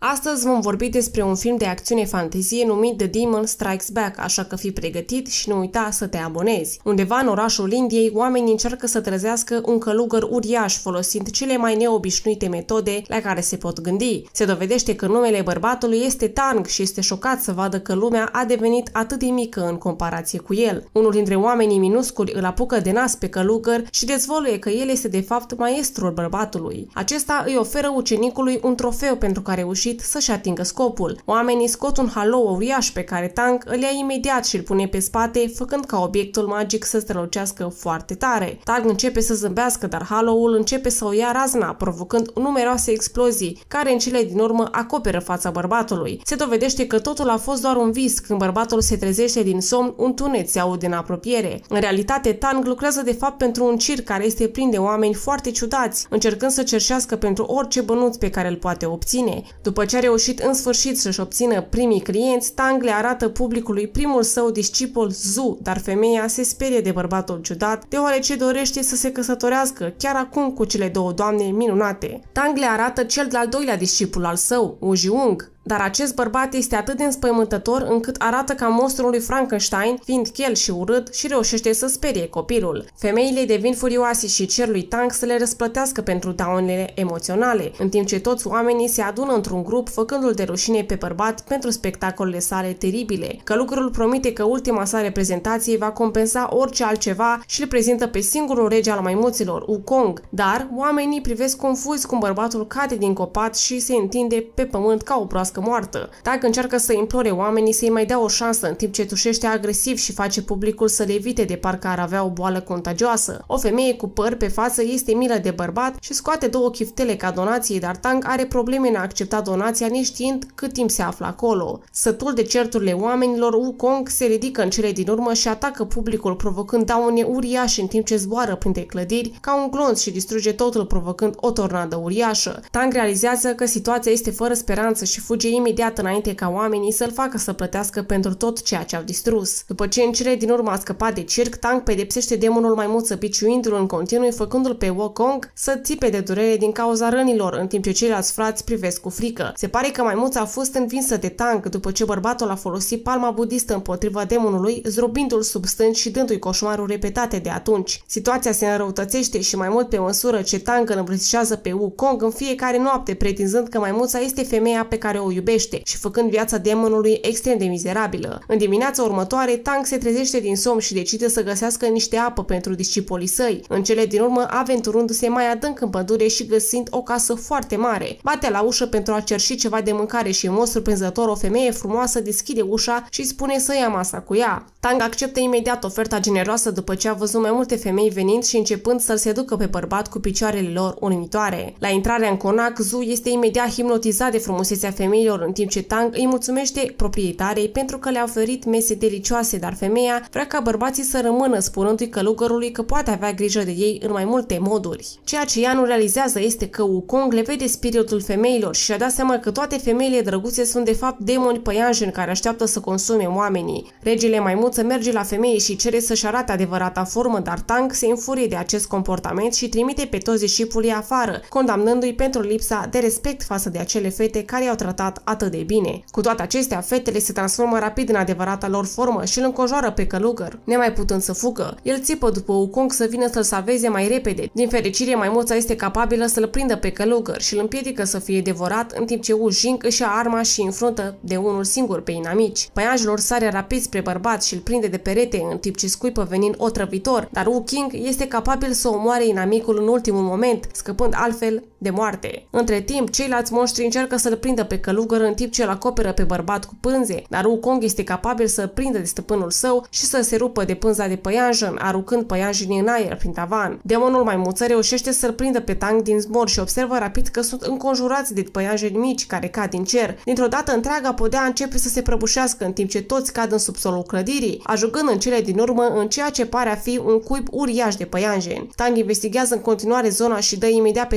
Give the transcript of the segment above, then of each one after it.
Astăzi vom vorbi despre un film de acțiune-fantezie numit The Demon Strikes Back, așa că fii pregătit și nu uita să te abonezi. Undeva în orașul Indiei, oamenii încearcă să trezească un călugăr uriaș folosind cele mai neobișnuite metode la care se pot gândi. Se dovedește că numele bărbatului este Tang și este șocat să vadă că lumea a devenit atât de mică în comparație cu el. Unul dintre oamenii minusculi îl apucă de nas pe călugăr și dezvăluie că el este de fapt maestrul bărbatului. Acesta îi oferă ucenicului un trofeu pentru că a reușit să-și atingă scopul. Oamenii scot un halou uriaș pe care Tang îl ia imediat și îl pune pe spate, făcând ca obiectul magic să strălucească foarte tare. Tang începe să zâmbească, dar haloul începe să o ia razna, provocând numeroase explozii, care în cele din urmă acoperă fața bărbatului. Se dovedește că totul a fost doar un vis. Când bărbatul se trezește din somn, un tunet se aude în apropiere. În realitate, Tang lucrează de fapt pentru un circ care este plin de oameni foarte ciudați, încercând să cerșească pentru orice bănuț pe care îl poate obține. După ce a reușit în sfârșit să-și obțină primii clienți, Tang le arată publicului primul său discipol Zhu, dar femeia se sperie de bărbatul ciudat, deoarece dorește să se căsătorească chiar acum cu cele două doamne minunate. Tang le arată cel de-al doilea discipol al său, Wu Jiung, dar acest bărbat este atât de înspăimântător încât arată ca monstrul lui Frankenstein, fiind chel și urât, și reușește să sperie copilul. Femeile devin furioase și cer lui Tang să le răsplătească pentru daunele emoționale, în timp ce toți oamenii se adună într-un grup făcându-l de rușine pe bărbat pentru spectacolele sale teribile. Călugărul promite că ultima sa reprezentație va compensa orice altceva și îl prezintă pe singurul rege al maimuților, Wukong, dar oamenii privesc confuzi cum bărbatul cade din copac și se întinde pe pământ ca o proastă moartă. Tang încearcă să implore oamenii să-i mai dea o șansă, în timp ce tușește agresiv și face publicul să le evite de parcă ar avea o boală contagioasă. O femeie cu păr pe față este milă de bărbat și scoate 2 chiftele ca donație, dar Tang are probleme în a accepta donația neștiind cât timp se află acolo. Sătul de certurile oamenilor, Wukong se ridică în cele din urmă și atacă publicul, provocând daune uriașe în timp ce zboară printre clădiri ca un glonț și distruge totul, provocând o tornadă uriașă. Tang realizează că situația este fără speranță și fuge imediat înainte ca oamenii să-l facă să plătească pentru tot ceea ce au distrus. După ce în cele din urmă a scăpat de circ, Tang pedepsește demonul maimuță biciuindu-l în continuu, făcându-l pe Wukong să țipe de durere din cauza rănilor, în timp ce ceilalți frați privesc cu frică. Se pare că maimuța a fost învinsă de Tang după ce bărbatul a folosit palma budistă împotriva demonului, zdrobindu-l sub stânci și dându-i coșmaruri repetate de atunci. Situația se înrăutățește și mai mult pe măsură ce Tang îl îmbrățișează pe Wukong în fiecare noapte, pretinzând că maimuța este femeia pe care o iubește și făcând viața demonului extrem de mizerabilă. În dimineața următoare, Tang se trezește din somn și decide să găsească niște apă pentru discipolii săi. În cele din urmă, aventurându-se mai adânc în pădure și găsind o casă foarte mare, bate la ușă pentru a cerși ceva de mâncare și, în mod surprinzător, o femeie frumoasă deschide ușa și îi spune să ia masa cu ea. Tang acceptă imediat oferta generoasă după ce a văzut mai multe femei venind și începând să-l seducă pe bărbat cu picioarele lor uimitoare. La intrarea în conac, Zhu este imediat hipnotizat de frumusețea femeilor, în timp ce Tang îi mulțumește proprietarei pentru că le-a oferit mese delicioase, dar femeia vrea ca bărbații să rămână, spunându-i călugărului că poate avea grijă de ei în mai multe moduri. Ceea ce ea nu realizează este că Wukong le vede spiritul femeilor și și-a dat seama că toate femeile drăguțe sunt de fapt demoni păianjeni care așteaptă să consume oamenii. Regele maimuță merge la femeie și cere să-și arate adevărata formă, dar Tang se înfurie de acest comportament și trimite pe toți discipolii afară, condamnându-i pentru lipsa de respect față de acele fete care i-au tratat atât de bine. Cu toate acestea, fetele se transformă rapid în adevărata lor formă și îl înconjoară pe călugăr. Nemai putând să fugă, el țipă după Wukong să vină să-l salveze mai repede. Din fericire, maimuța este capabilă să-l prindă pe călugăr și îl împiedică să fie devorat, în timp ce Wu Jing își ia arma și înfruntă de unul singur pe inamici. Păianjelor sare rapid spre bărbat și îl prinde de perete, în timp ce scuipă venind otrăvitor, dar Wu King este capabil să omoare inamicul în ultimul moment, scăpând altfel de moarte. Între timp, ceilalți monștri încearcă să-l prindă pe călugăr în timp ce îl acoperă pe bărbat cu pânze, dar Wukong este capabil să prindă de stăpânul său și să se rupă de pânza de păianjen, aruncând păianjenii în aer prin tavan. Demonul maimuță reușește să-l prindă pe Tang din zbor și observă rapid că sunt înconjurați de păianjeni mici care cad din cer. Dintr-o dată, întreaga podea începe să se prăbușească în timp ce toți cad în subsolul clădirii, ajungând în cele din urmă în ceea ce pare a fi un cuib uriaș de păianjeni. Tang investigează în continuare zona și dă imediat peste o creatură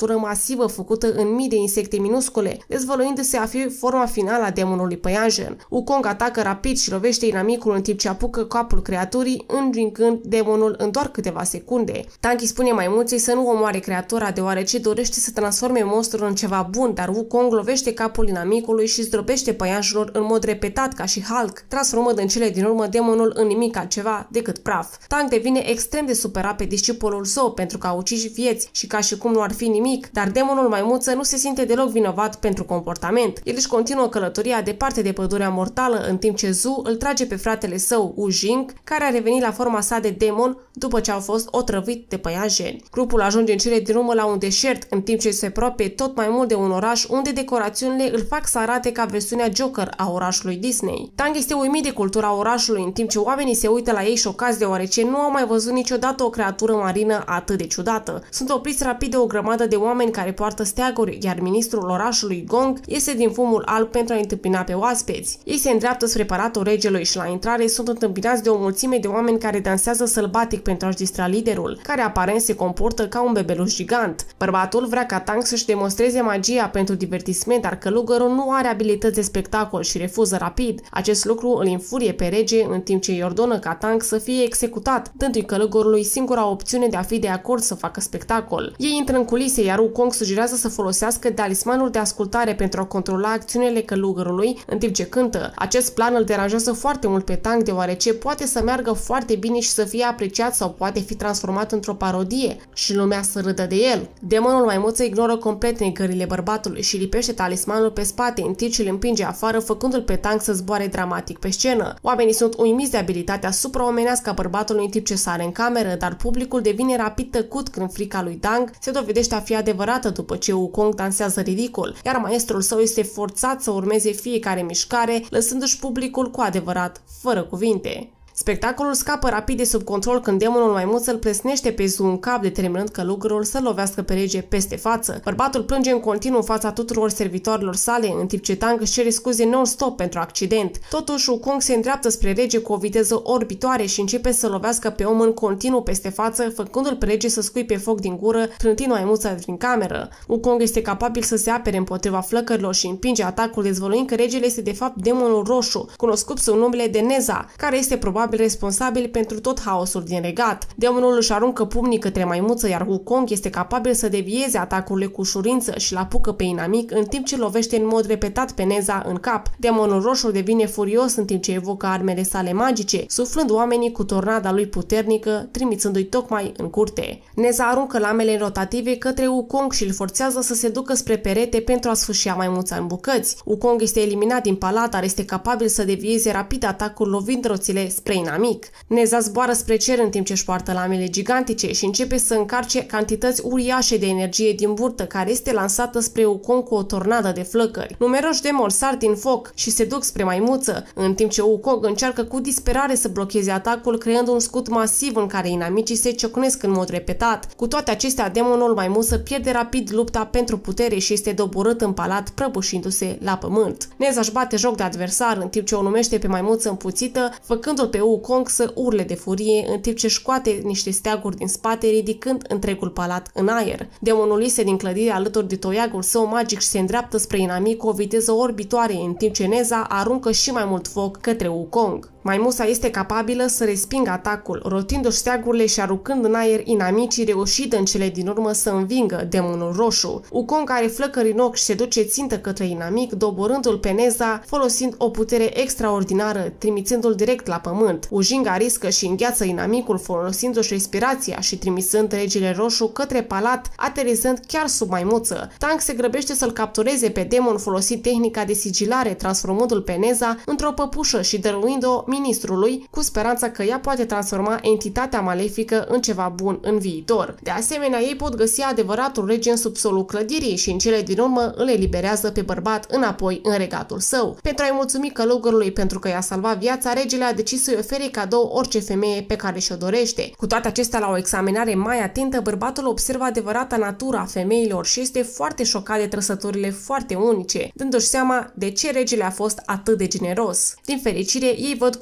creatură masivă făcută în mii de insecte minuscule, dezvăluindu-se a fi forma finală a demonului păianjen. Wukong atacă rapid și lovește inamicul în timp ce apucă capul creaturii, învingând demonul în doar câteva secunde. Tang îi spune maimuței să nu omoare creatura deoarece dorește să transforme monstrul în ceva bun, dar Wukong lovește capul inamicului și zdrobește păianjenul în mod repetat ca și Hulk, transformând în cele din urmă demonul în nimic altceva decât praf. Tang devine extrem de supărat pe discipolul său pentru că a ucis vieți și ca și cum nu ar fi nimic, dar demonul maimuță nu se simte deloc vinovat pentru comportament. El își continuă călătoria departe de pădurea mortală în timp ce Zhu îl trage pe fratele său, Wu Jing, care a revenit la forma sa de demon după ce au fost otrăvit de păianjeni. Grupul ajunge în cele din urmă la un deșert, în timp ce se apropie tot mai mult de un oraș unde decorațiunile îl fac să arate ca versiunea Joker a orașului Disney. Tang este uimit de cultura orașului, în timp ce oamenii se uită la ei șocați deoarece nu au mai văzut niciodată o creatură marină atât de ciudată. Sunt opriți rapid de o grămadă de oameni care poartă steaguri, iar ministrul orașului Gong iese din fumul alb pentru a întâmpina pe oaspeți. Ei se îndreaptă spre palatul regelui și la intrare sunt întâmpinați de o mulțime de oameni care dansează sălbatic pentru a-și distra liderul, care aparent se comportă ca un bebeluș gigant. Bărbatul vrea ca Tang să-și demonstreze magia pentru divertisment, dar călugărul nu are abilități de spectacol și refuză rapid. Acest lucru îl infurie pe rege, în timp ce îi ordonă ca Tang să fie executat, dându-i călugărului singura opțiune de a fi de acord să facă spectacol. Ei intră în culise, iar Wukong sugerează să folosească talismanul de ascultare pentru a controla acțiunile călugărului în timp ce cântă. Acest plan îl deranjează foarte mult pe Tang deoarece poate să meargă foarte bine și să fie apreciat sau poate fi transformat într-o parodie și lumea să râdă de el. Demonul maimuță ignoră complet negările bărbatului și lipește talismanul pe spate în timp ce îl împinge afară, făcându-l pe Tang să zboare dramatic pe scenă. Oamenii sunt uimiți de abilitatea supraomenească a bărbatului în timp ce sare în cameră, dar publicul devine rapid tăcut când frica lui Tang se dovedește a fi adevărată după ce Wukong dansează ridicol, iar maestrul său este forțat să urmeze fiecare mișcare, lăsându-și publicul cu adevărat fără cuvinte. Spectacolul scapă rapid de sub control când demonul maimuță îl plesnește pe Zhu în cap, determinând călugărul să lovească pe rege peste față. Bărbatul plânge în continuu în fața tuturor servitorilor sale, în timp ce Tang își cere scuze non-stop pentru accident. Totuși, Wukong se îndreaptă spre rege cu o viteză orbitoare și începe să lovească pe om în continuu peste față, făcându-l pe rege să scuipe foc din gură, trântind maimuța din cameră. Wukong este capabil să se apere împotriva flăcărilor și împinge atacul, dezvăluind că regele este de fapt demonul roșu, cunoscut sub numele de Neza, care este probabil responsabil pentru tot haosul din regat. Demonul își aruncă pumnii către maimuță, iar Wukong este capabil să devieze atacurile cu ușurință și l-apucă pe inamic în timp ce lovește în mod repetat pe Neza în cap. Demonul roșu devine furios în timp ce evocă armele sale magice, suflând oamenii cu tornada lui puternică, trimițându-i tocmai în curte. Neza aruncă lamele rotative către Wukong și îl forțează să se ducă spre perete pentru a sfâșia maimuța în bucăți. Wukong este eliminat din palat, dar este capabil să devieze rapid atacul lovind roțile spre inamic. Neza zboară spre cer în timp ce își poartă lamele gigantice și începe să încarce cantități uriașe de energie din burtă, care este lansată spre Wukong cu o tornadă de flăcări. Numeroși demoni sar din foc și se duc spre maimuță, în timp ce Wukong încearcă cu disperare să blocheze atacul, creând un scut masiv în care inamicii se ciocnesc în mod repetat. Cu toate acestea, demonul maimuță pierde rapid lupta pentru putere și este doborât în palat, prăbușindu-se la pământ. Neza își bate joc de adversar în timp ce o numește pe maimuță împuțită, făcându-l pe Wukong să urle de furie în timp ce scoate niște steaguri din spate, ridicând întregul palat în aer. Demonul iese din clădire alături de toiagul său magic și se îndreaptă spre inamic cu o viteză orbitoare, în timp ce Neza aruncă și mai mult foc către Wukong. Maimuța este capabilă să respingă atacul, rotindu-și steagurile și aruncând în aer inamicii, reușind în cele din urmă să învingă demonul roșu. Wukong are flăcări în ochi și se duce țintă către inamic, doborându-l pe Neza, folosind o putere extraordinară, trimițându-l direct la pământ. Wu Jing ariscă și îngheață inamicul, folosindu-și respirația și trimisând regele roșu către palat, aterizând chiar sub maimuță. Tang se grăbește să-l captureze pe demon folosind tehnica de sigilare, transformându-l pe Neza într-o păpușă și dăruind-o ministrului, cu speranța că ea poate transforma entitatea malefică în ceva bun în viitor. De asemenea, ei pot găsi adevăratul rege în subsolul clădirii și în cele din urmă îl eliberează pe bărbat înapoi în regatul său. Pentru a-i mulțumi călugărului pentru că i-a salvat viața, regele a decis să-i ofere cadou orice femeie pe care și-o dorește. Cu toate acestea, la o examinare mai atentă, bărbatul observă adevărata natura a femeilor și este foarte șocat de trăsăturile foarte unice, dându-și seama de ce regele a fost atât de generos. Din fericire, ei văd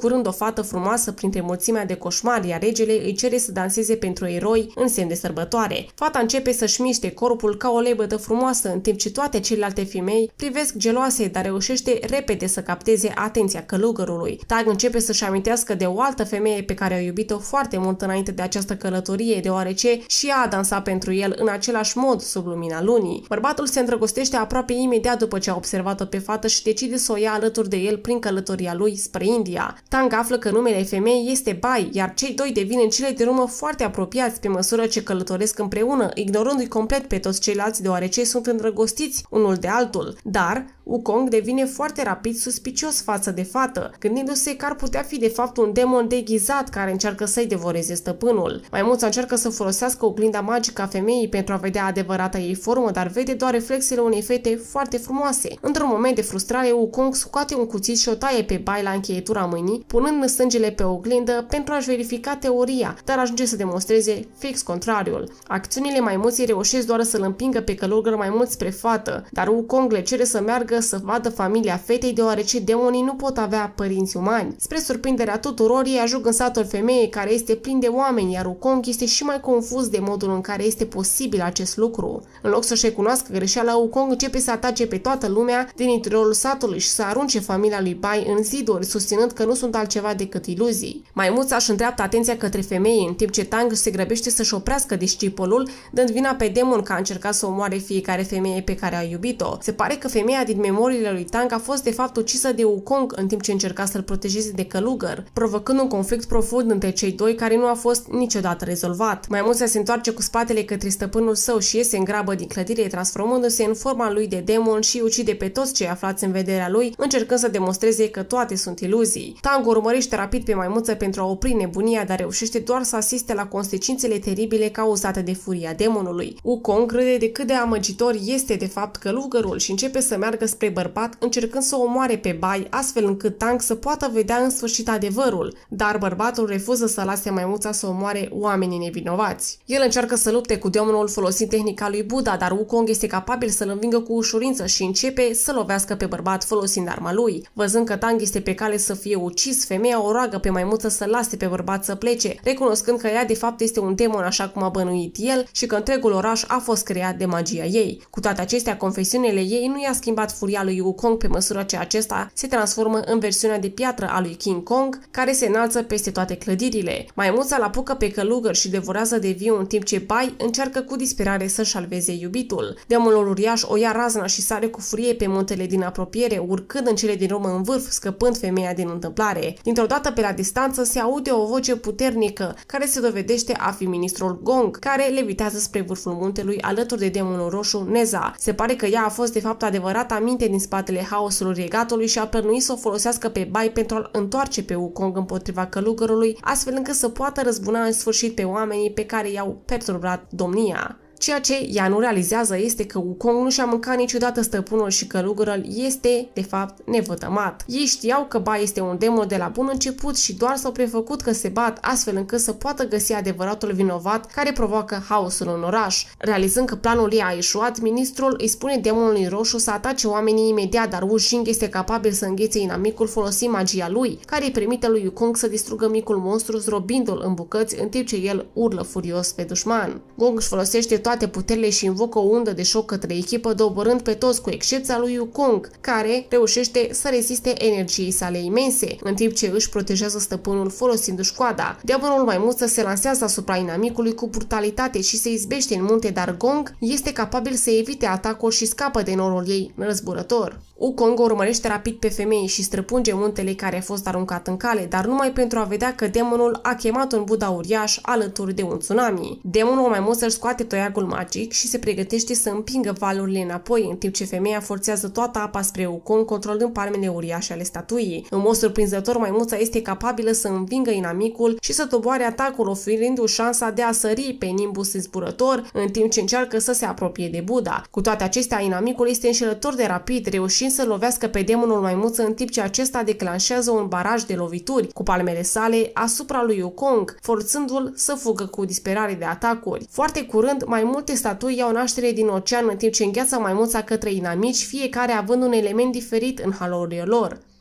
curând o fată frumoasă printre mulțimea de coșmari, iar regele îi cere să danseze pentru eroi în semn de sărbătoare. Fata începe să-și miște corpul ca o lebădă frumoasă, în timp ce toate celelalte femei privesc geloase, dar reușește repede să capteze atenția călugărului. Tang începe să-și amintească de o altă femeie pe care a iubit-o foarte mult înainte de această călătorie, deoarece și ea a dansat pentru el în același mod sub lumina lunii. Bărbatul se îndrăgostește aproape imediat după ce a observat-o pe fată și decide să o ia alături de el prin călătoria lui spre India. Tang află că numele femeii este Bai, iar cei doi devin în cele din urmă foarte apropiați pe măsură ce călătoresc împreună, ignorându-i complet pe toți ceilalți deoarece sunt îndrăgostiți unul de altul. Dar Wukong devine foarte rapid suspicios față de fată, gândindu-se că ar putea fi de fapt un demon deghizat care încearcă să-i devoreze stăpânul. Maimuța încearcă să folosească oglinda magică a femeii pentru a vedea adevărata ei formă, dar vede doar reflexele unei fete foarte frumoase. Într-un moment de frustrare, Wukong scoate un cuțit și o taie pe Bai la încheietura mâinii, punând sângele pe oglindă pentru a-și verifica teoria, dar ajunge să demonstreze fix contrariul. Acțiunile maimuței reușesc doar să-l împingă pe călugăr mai mult spre fată, dar Wukong le cere să meargă să vadă familia fetei deoarece demonii nu pot avea părinți umani. Spre surprinderea tuturor, ei ajung în satul femeii care este plin de oameni, iar Wukong este și mai confuz de modul în care este posibil acest lucru. În loc să-și recunoască greșeala, Wukong începe să atace pe toată lumea din interiorul satului și să arunce familia lui Bai în ziduri, susținând că nu sunt altceva decât iluzii. Maimuța își îndreaptă atenția către femeie, în timp ce Tang se grăbește să-și oprească discipolul, dând vina pe demon că a încercat să omoare fiecare femeie pe care a iubit-o. Se pare că femeia din memoriile lui Tang a fost de fapt ucisă de Wukong în timp ce încerca să-l protejeze de călugăr, provocând un conflict profund între cei doi care nu a fost niciodată rezolvat. Maimuța se întoarce cu spatele către stăpânul său și iese în grabă din clădire, transformându-se în forma lui de demon și ucide pe toți cei aflați în vederea lui, încercând să demonstreze că toate sunt iluzii. Tang urmărește rapid pe maimuță pentru a opri nebunia, dar reușește doar să asiste la consecințele teribile cauzate de furia demonului. Wukong râde de cât de amăgitor este de fapt călugărul și începe să meargă spre bărbat, încercând să o omoare pe Bai, astfel încât Tang să poată vedea în sfârșit adevărul, dar bărbatul refuză să lase maimuța să omoare oamenii nevinovați. El încearcă să lupte cu demonul folosind tehnica lui Buddha, dar Wukong este capabil să-l învingă cu ușurință și începe să lovească pe bărbat folosind arma lui. Văzând că Tang este pe cale să fie ucis, femeia o roagă pe maimuță să lase pe bărbat să plece, recunoscând că ea de fapt este un demon așa cum a bănuit el și că întregul oraș a fost creat de magia ei. Cu toate acestea, confesiunile ei nu i-a schimbat furia lui Wukong pe măsură ce acesta se transformă în versiunea de piatră a lui King Kong, care se înalță peste toate clădirile. Maimuța îl apucă pe călugăr și devorează de viu în timp ce Bai încearcă cu disperare să-și salveze iubitul. Demonul uriaș o ia razna și sare cu furie pe muntele din apropiere, urcând în cele din urmă în vârf, scăpând femeia din întâmplare. Dintr-o dată pe la distanță se aude o voce puternică, care se dovedește a fi ministrul Gong, care levitează spre vârful muntelui alături de demonul roșu Neza. Se pare că ea a fost de fapt adevărata minte din spatele haosului regatului și a plănuit să o folosească pe Bai pentru a-l întoarce pe Wukong împotriva călugărului, astfel încât să poată răzbuna în sfârșit pe oamenii pe care i-au perturbat domnia. Ceea ce ea nu realizează este că Wukong nu și-a mâncat niciodată stăpânul și călugărul este, de fapt, nevătămat. Ei știau că Bai este un demon de la bun început și doar s-au prefăcut că se bat astfel încât să poată găsi adevăratul vinovat care provoacă haosul în oraș. Realizând că planul ei a eșuat, ministrul îi spune demonului roșu să atace oamenii imediat, dar Wu Jing este capabil să înghețe inamicul folosind magia lui, care îi permite lui Wukong să distrugă micul monstru zdrobindu-l în bucăți în timp ce el urlă furios pe dușman. Gong își folosește toate puterile și invocă o undă de șoc către echipă, doborând pe toți cu excepția lui Wukong, care reușește să reziste energiei sale imense, în timp ce își protejează stăpânul folosindu-și coada. Demonul maimuță se lansează asupra inamicului cu brutalitate și se izbește în munte, dar Gong este capabil să evite atacul și scapă de norul ei răzburător. Wukong o urmărește rapid pe femeie și străpunge muntele care a fost aruncat în cale, dar numai pentru a vedea că demonul a chemat un Buddha uriaș alături de un tsunami. Demonul maimuță își scoate toiagul magic și se pregătește să împingă valurile înapoi, în timp ce femeia forțează toată apa spre Wukong, controlând palmele uriașe ale statuii. În mod surprinzător, maimuța este capabilă să învingă inamicul și să doboare atacul, oferindu-și șansa de a sări pe Nimbus zburător, în timp ce încearcă să se apropie de Buddha. Cu toate acestea, inamicul este înșelător de rapid, reușind să lovească pe demonul maimuță în timp ce acesta declanșează un baraj de lovituri cu palmele sale asupra lui Wukong, forțându-l să fugă cu disperare de atacuri. Foarte curând, mai multe statui iau naștere din ocean în timp ce îngheață maimuța către inamici, fiecare având un element diferit în halurile lor.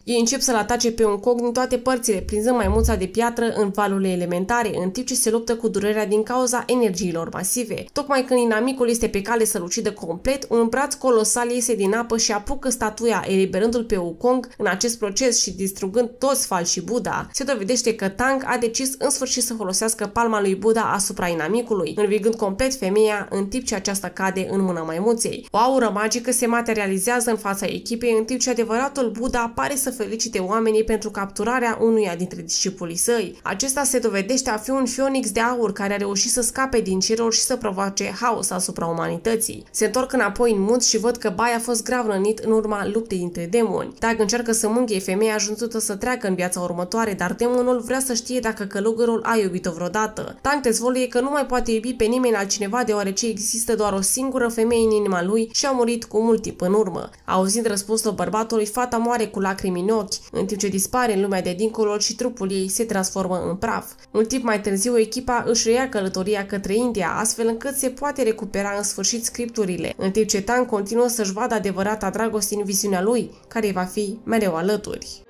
Ei încep să-l atace pe Wukong din toate părțile, prinzând maimuța de piatră în valurile elementare, în timp ce se luptă cu durerea din cauza energiilor masive. Tocmai când inamicul este pe cale să-l ucidă complet, un braț colosal iese din apă și apucă statuia, eliberându-l pe Wukong. În acest proces și distrugând toți falși Buddha, se dovedește că Tang a decis în sfârșit să folosească palma lui Buddha asupra inamicului, învingând complet femeia în timp ce aceasta cade în mâna maimuței. O aură magică se materializează în fața echipei, în timp ce adevăratul Buddha pare să felicite oamenii pentru capturarea unuia dintre discipolii săi. Acesta se dovedește a fi un Phoenix de aur care a reușit să scape din ceruri și să provoace haos asupra umanității. Se întorc înapoi în munți și văd că Bai a fost grav rănit în urma luptei dintre demoni. Tang încearcă să mângâie femeia ajunzând să treacă în viața următoare, dar demonul vrea să știe dacă călugărul a iubit-o vreodată. Tang dezvăluie că nu mai poate iubi pe nimeni altcineva deoarece există doar o singură femeie în inima lui și a murit cu mult timp în urmă. Auzind răspunsul bărbatului, fata moare cu lacrimi în ochi, în timp ce dispare în lumea de dincolo și trupul ei se transformă în praf. Un timp mai târziu, echipa își reia călătoria către India, astfel încât se poate recupera în sfârșit scripturile, în timp ce Tang continuă să-și vadă adevărata dragoste în viziunea lui, care va fi mereu alături.